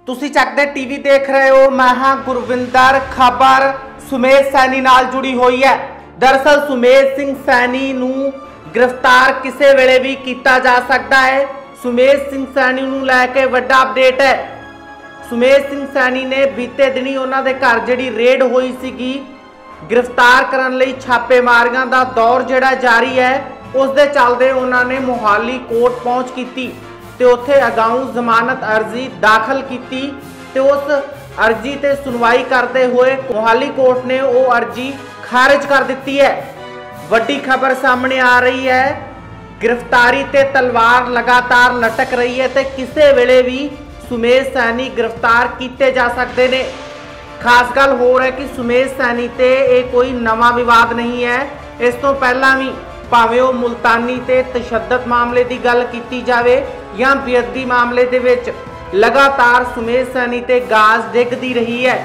तुसी चकदे टीवी देख रहे हो। मैं हाँ गुरविंदर। खबर सुमेश सैनी नाल जुड़ी हुई है। दरअसल सुमेश सिंह सैनी नूं गिरफ्तार किसी वेले भी किया जा सकता है। सुमेश सिंह सैनी नूं लैके वड्डा अपडेट है। सुमेश सिंह सैनी ने बीते दिनी उन्हां दे घर जिहड़ी रेड हुई सीगी, गिरफ्तार करन लई छापेमारियां दा दौर जिहड़ा जारी है, उस दे चलदे उन्होंने मोहाली कोर्ट पहुंच की ते उत्थे अगाऊ जमानत अर्जी दाखिल की ते उस अर्जी ते सुनवाई करते हुए मोहाली कोर्ट ने वो अर्जी खारिज कर दी है। वड्डी खबर सामने आ रही है। गिरफ्तारी ते तलवार लगातार लटक रही है ते किसी वेले भी सुमेश सैनी गिरफ्तार किए जा सकते ने। खास गल हो रहा है कि सुमेश सैनी ते एक कोई नवा विवाद नहीं है। इस तो पहला भी भावें वो मुल्तानी ते तशद्दद मामले की गल की जाए या बेअदबी मामले दे विच लगातार सुमेश सैनी ते गाज डिगदी रही है।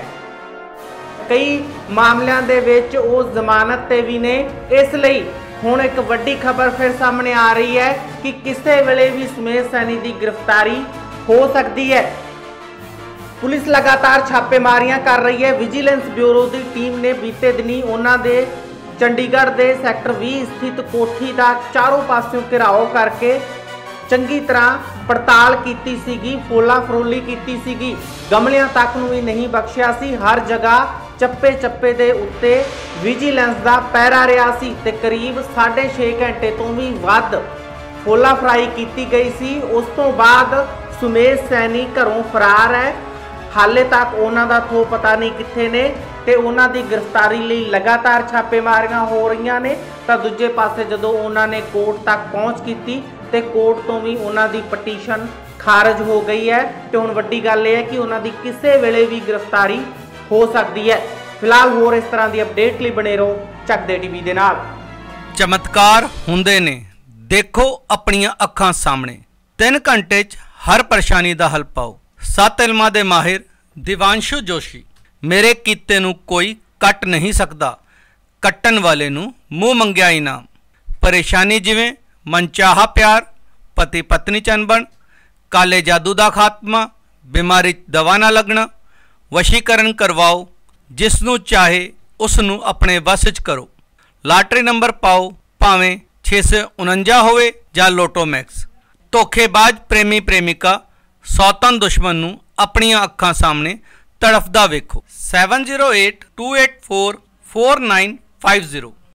कई मामलों दे विच वो जमानत ते भी ने। इसलिए हुण एक वड्डी खबर फिर सामने आ रही है कि किसी वेले भी सुमेश सैनी की गिरफ्तारी हो सकती है। पुलिस लगातार छापेमारियां कर रही है। विजिलेंस ब्यूरो की टीम ने बीते दिनी उन्हां दे चंडीगढ़ के सैक्टर 20 स्थित कोठी का चारों पासों घिराव करके चंगी तरह पड़ताल की सीगी, फोला फरोली की सीगी। गमलियां तक नूं भी नहीं बख्शिया सी। हर जगह चप्पे चप्पे दे उत्ते विजिलेंस का पैरा रहा सी ते करीब 6.5 घंटे तो भी वध फोला फराई की गई सी। उस तो बाद सुमेश सैनी घरों फरार है। हाले तक उन्हां दा थो पता नहीं कित्थे ने ते उन्हां दी गिरफ्तारी लई लगातार छापेमारियां हो रही ने। तो दूजे पासे जदों उन्हां ने कोर्ट तक पहुँच की ते कोर्ट तो भी उन्हां दी पटीशन खारिज हो गई है। तो हुण वड्डी गल यह है कि उन्हां दी किसी वेले भी गिरफ्तारी हो सकती है। फिलहाल होर इस तरह की अपडेट लई बने रहो चकदे टीवी दे नाल। चमत्कार हुंदे ने, देखो अपनियां अखां सामने। 3 घंटे च हर परेशानी दा हल पाओ। 7 इल्मां दे माहिर दिवांशु जोशी। मेरे कीते नूं कोई कट नहीं सकता, कट्टन वाले नूं मूँह मंगिया इनाम। परेशानी जिवें मनचाहा प्यार, पति पत्नी च अनबन, काले जादू का खात्मा, बीमारी दवा ना लगना, वशीकरण करवाओ। जिसनूं चाहे उसनूं अपने वस च करो। लाटरी नंबर पाओ, भावें 649 होवे जां लोटो मैक्स। धोखेबाज प्रेमी प्रेमिका सौतन दुश्मन नूं अपनियां अखां सामने तड़फदा वेखो। 7082844950।